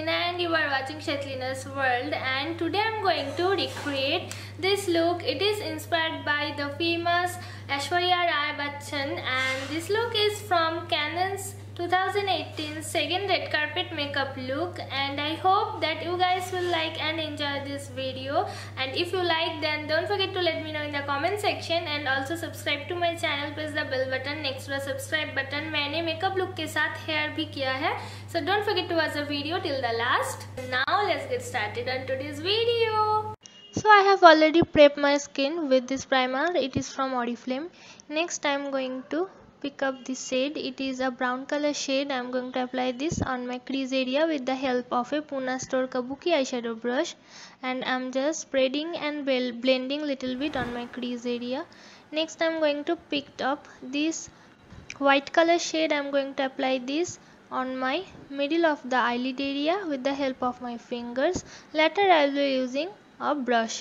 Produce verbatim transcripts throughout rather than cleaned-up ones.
Shaitlina and you are watching Shaitlina's World, and today I'm going to recreate this look. It is inspired by the famous Aishwarya Rai Bachchan, and this look is from Canon's two thousand eighteen second red carpet makeup look, and I hope that you guys will like and enjoy this video. And if you like, then don't forget to let me know in the comment section, and also subscribe to my channel. Press the bell button next to the subscribe button. मैंने makeup look के साथ hair भी किया है, so don't forget to watch the video till the last. Now let's get started on today's video. So I have already prepped my skin with this primer. It is from Oriflame. Next I am going to pick up this shade. It is a brown color shade. I am going to apply this on my crease area with the help of a Puna Store Kabuki eyeshadow brush, and I am just spreading and blending little bit on my crease area. Next I am going to pick up this white color shade. I am going to apply this on my middle of the eyelid area with the help of my fingers. Later I will be using a brush.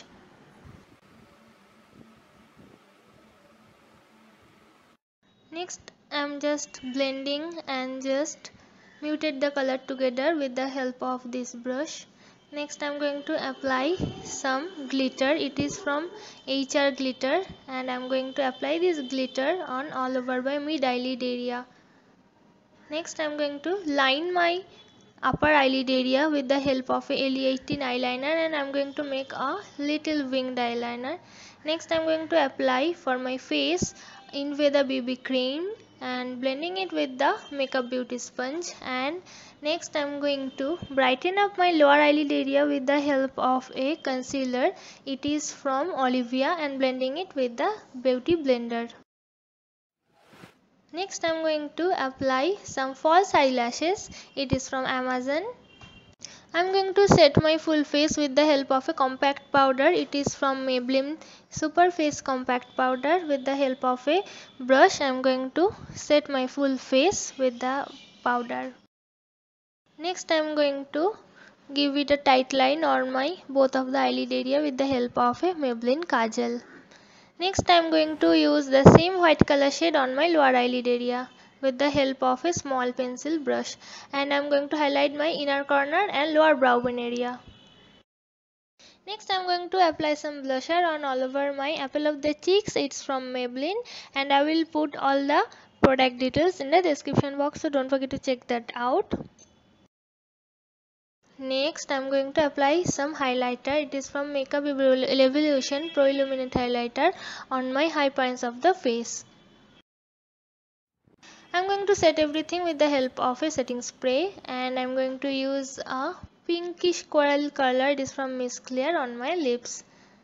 Next I am just blending and just muted the color together with the help of this brush. Next I am going to apply some glitter. It is from H R glitter, and I am going to apply this glitter on all over my mid eyelid area. Next I am going to line my upper eyelid area with the help of a L E eighteen eyeliner, and I am going to make a little winged eyeliner. Next I am going to apply for my face Inveda B B cream and blending it with the Makeup Beauty sponge. And next I am going to brighten up my lower eyelid area with the help of a concealer. It is from Olivia, and blending it with the Beauty Blender. Next I am going to apply some false eyelashes. It is from Amazon. I am going to set my full face with the help of a compact powder. It is from Maybelline Super Face Compact Powder. With the help of a brush I am going to set my full face with the powder. Next I am going to give it a tight line on my both of the eyelid area with the help of a Maybelline Kajal. Next I am going to use the same white color shade on my lower eyelid area with the help of a small pencil brush, and I am going to highlight my inner corner and lower brow bone area. Next I am going to apply some blusher on all over my apple of the cheeks. It's from Maybelline, and I will put all the product details in the description box, so don't forget to check that out. Next I am going to apply some highlighter. It is from Makeup Evolution Pro Illuminate Highlighter on my high points of the face. I am going to set everything with the help of a setting spray, and I am going to use a pinkish coral color. It is from Miss Clear on my lips.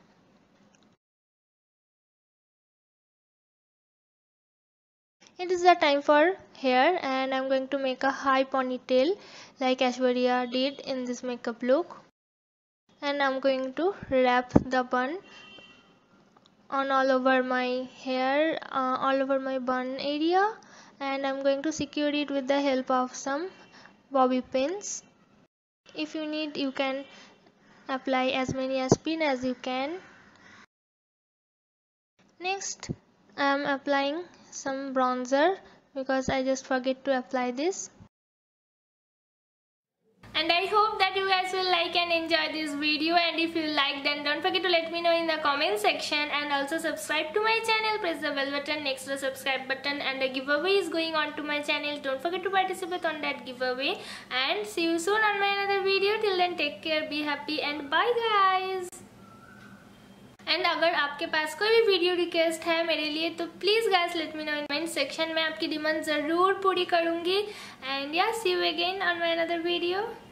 It is the time for hair, and I am going to make a high ponytail like Aishwarya did in this makeup look, and I am going to wrap the bun on all over my hair, uh, all over my bun area, and I am going to secure it with the help of some bobby pins. If you need, you can apply as many as pin as you can. Next I am applying some bronzer because I just forget to apply this. And I hope that you guys will like and enjoy this video, and if you like, then don't forget to let me know in the comment section, and also subscribe to my channel. Press the bell button next to the subscribe button, and a giveaway is going on to my channel. Don't forget to participate on that giveaway, and see you soon on my another video. Till then, take care, be happy, and bye guys. And अगर आपके पास कोई भी video request है मेरे लिए, तो please guys let me know in comment section में. आपकी डिमांड ज़रूर पूरी करूँगी. एंड या see you again on my another video.